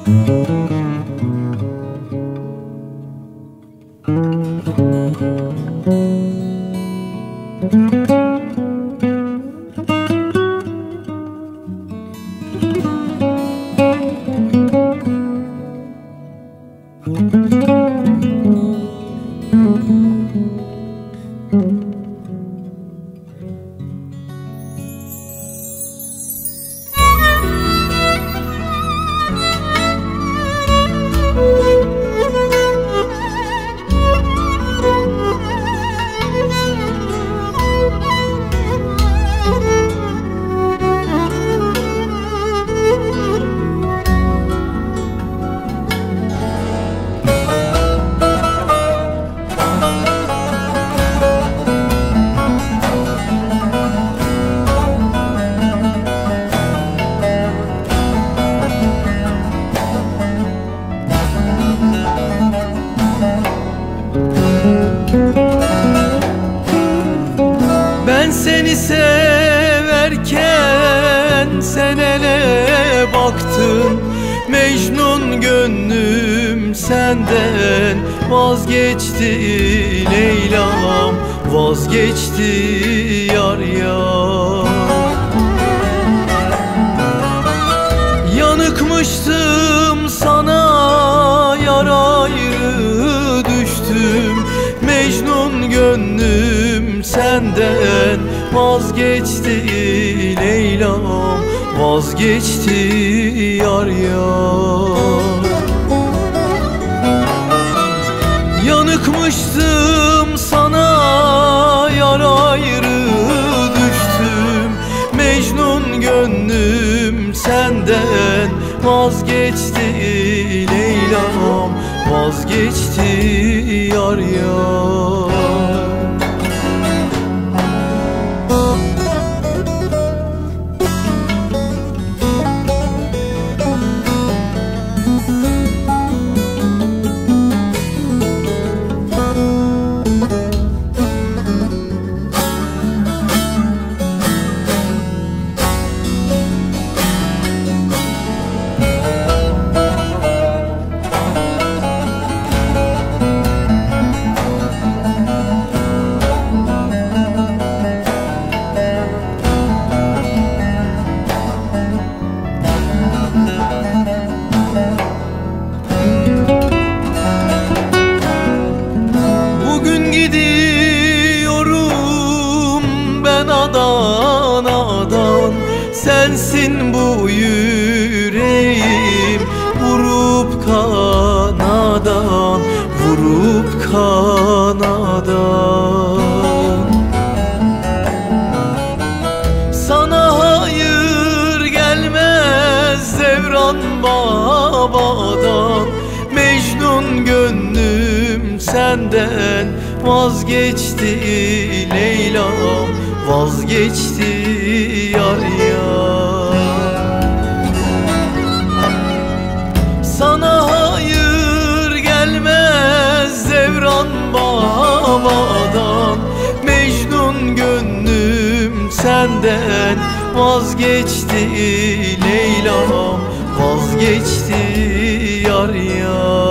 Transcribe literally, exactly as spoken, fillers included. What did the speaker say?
Ben seni severken sen ele baktın, Mecnun gönlüm senden vazgeçti Leyla'm, vazgeçti yar yar. Yanıkmıştım sana, yar ayrı düştüm, Mecnun gönlüm senden vazgeçti Leyla'm, vazgeçti yar yar. Yanıkmıştım sana, yar ayrı düştüm, Mecnun gönlüm senden vazgeçti Leyla'm, vazgeçti yar yar. Adana'dan sensin bu yüreğim, vurup kanadan, vurup kanadan. Sana hayır gelmez devran babadan, Mecnun gönlüm senden vazgeçti Leyla'm, vazgeçti yar yar. Sana hayır gelmez devran babadan, Mecnun gönlüm senden vazgeçti Leyla'm, vazgeçti yar yar.